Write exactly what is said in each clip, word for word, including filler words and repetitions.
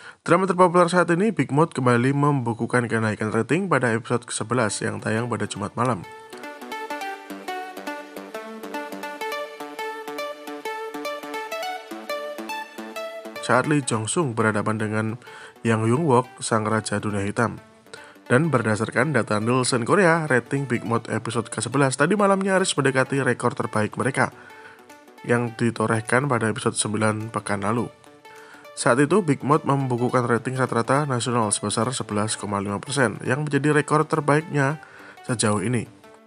Drama terpopuler saat ini, Big Mouth kembali membukukan kenaikan rating pada episode kesebelas yang tayang pada Jumat malam. Saat Lee Jong Sung berhadapan dengan Yang Young Wook, sang raja dunia hitam. Dan berdasarkan data Nielsen Korea, rating Big Mouth episode kesebelas tadi malam nyaris mendekati rekor terbaik mereka yang ditorehkan pada episode sembilan pekan lalu. Saat itu, Big Mouth membukukan rating rata-rata nasional sebesar sebelas koma lima persen yang menjadi rekor terbaiknya sejauh ini.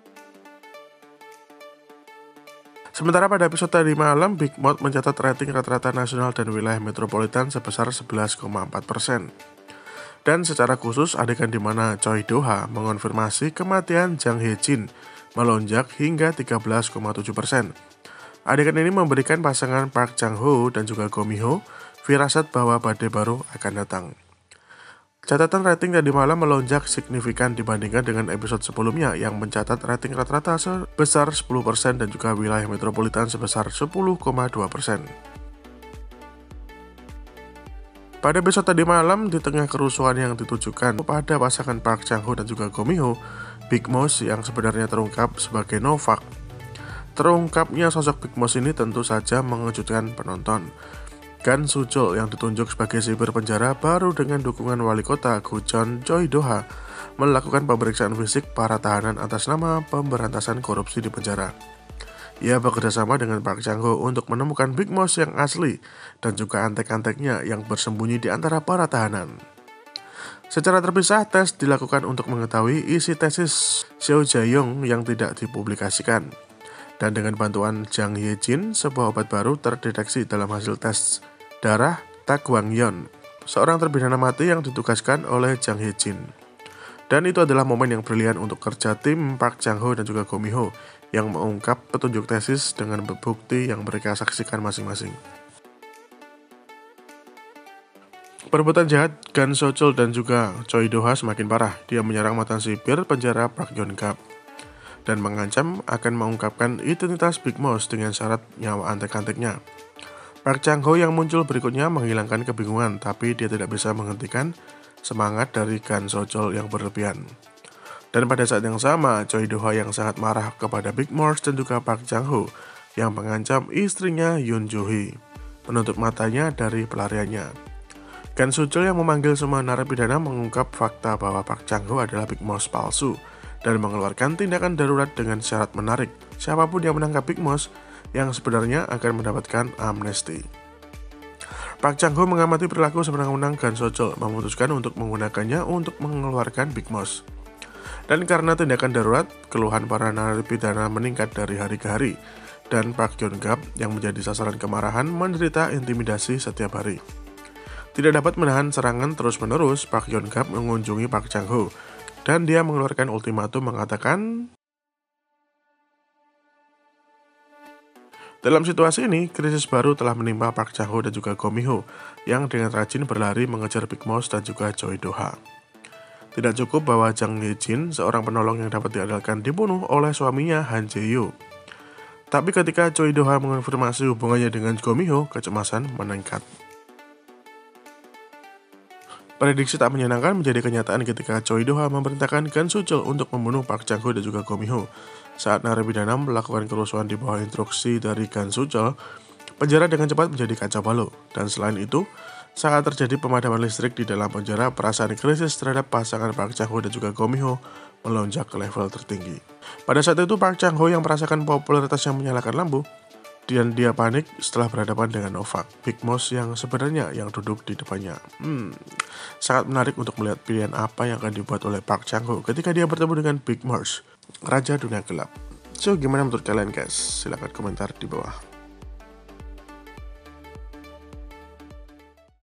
Sementara pada episode tadi malam, Big Mouth mencatat rating rata-rata nasional dan wilayah metropolitan sebesar sebelas koma empat persen. Dan secara khusus, adegan di mana Choi Do-ha mengonfirmasi kematian Jang Hye-jin melonjak hingga tiga belas koma tujuh persen. Adegan ini memberikan pasangan Park Chang-ho dan juga Go Mi-ho firasat bahwa badai baru akan datang. Catatan rating tadi malam melonjak signifikan dibandingkan dengan episode sebelumnya yang mencatat rating rata-rata sebesar sepuluh persen dan juga wilayah metropolitan sebesar sepuluh koma dua persen. Pada episode tadi malam, di tengah kerusuhan yang ditujukan pada pasangan Park Chang-ho dan juga Go Mi-ho, Big Mouth yang sebenarnya terungkap sebagai Novak. Terungkapnya sosok Big Mouth ini tentu saja mengejutkan penonton. Gan Soo-chul yang ditunjuk sebagai sipir penjara baru dengan dukungan wali kota Gujeon Choi Do-ha melakukan pemeriksaan fisik para tahanan atas nama pemberantasan korupsi di penjara. Ia bekerjasama dengan Park Chang-ho untuk menemukan Big Mouth yang asli dan juga antek-anteknya yang bersembunyi di antara para tahanan. Secara terpisah, tes dilakukan untuk mengetahui isi tesis Seo Jae-yong yang tidak dipublikasikan. Dan dengan bantuan Jang Hye-jin, sebuah obat baru terdeteksi dalam hasil tes darah Tak Kwang-yeon, seorang terpidana mati yang ditugaskan oleh Jang Hye-jin. Dan itu adalah momen yang brilian untuk kerja tim Park Chang-ho dan juga Go Mi-ho yang mengungkap petunjuk tesis dengan bukti yang mereka saksikan masing-masing. Perbuatan jahat Gan Soo-chul dan juga Choi Do-ha semakin parah. Dia menyerang mantan sipir penjara Park Yeon-gap dan mengancam akan mengungkapkan identitas Big Mouth dengan syarat nyawa antek-anteknya. Park Chang-ho yang muncul berikutnya menghilangkan kebingungan, tapi dia tidak bisa menghentikan semangat dari Gan Soo-chul yang berlebihan. Dan pada saat yang sama, Choi Do-ha yang sangat marah kepada Big Mouth dan juga Park Chang-ho yang mengancam istrinya Yoon Jo-hee, menutup matanya dari pelariannya. Gan Soo-chul yang memanggil semua narapidana mengungkap fakta bahwa Park Chang-ho adalah Big Mouth palsu dan mengeluarkan tindakan darurat dengan syarat menarik siapapun yang menangkap Big Mouth yang sebenarnya akan mendapatkan amnesti. Park Chang-ho mengamati perilaku sewenang-wenang Gan Soo-chul, memutuskan untuk menggunakannya untuk mengeluarkan Big Mouth. Dan karena tindakan darurat, keluhan para narapidana meningkat dari hari ke hari, dan Park Yeon-gap yang menjadi sasaran kemarahan menderita intimidasi setiap hari. Tidak dapat menahan serangan terus-menerus, Park Yeon-gap mengunjungi Park Chang-ho, dan dia mengeluarkan ultimatum mengatakan, dalam situasi ini, krisis baru telah menimpa Park Chang-ho dan juga Go Mi-ho yang dengan rajin berlari mengejar Big Mouth dan juga Choi Do-ha. Tidak cukup bahwa Jang Hye-jin, seorang penolong yang dapat diandalkan, dibunuh oleh suaminya Han Jae-yo. Tapi ketika Choi Do-ha mengonfirmasi hubungannya dengan Go Mi-ho, kecemasan meningkat. Prediksi tak menyenangkan menjadi kenyataan ketika Choi Do-ha memerintahkan Gan Soo-chul untuk membunuh Park Chang-ho dan juga Go Mi-ho. Saat narapidana melakukan kerusuhan di bawah instruksi dari Gan Soo-chul, penjara dengan cepat menjadi kacau balau. Dan selain itu, saat terjadi pemadaman listrik di dalam penjara, perasaan krisis terhadap pasangan Park Chang-ho dan juga Go Mi-ho melonjak ke level tertinggi. Pada saat itu, Park Chang-ho yang merasakan popularitas yang menyalakan lampu, dan dia panik setelah berhadapan dengan Novak, Big Mouth yang sebenarnya yang duduk di depannya. Hmm, sangat menarik untuk melihat pilihan apa yang akan dibuat oleh Park Chang-ho ketika dia bertemu dengan Big Mouth, Raja Dunia Gelap. So, gimana menurut kalian guys? Silahkan komentar di bawah.